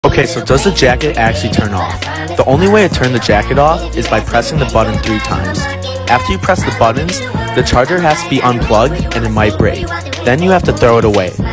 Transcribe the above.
Okay, so does the jacket actually turn off? The only way to turn the jacket off is by pressing the button 3 times. After you press the buttons, the charger has to be unplugged and it might break. Then you have to throw it away.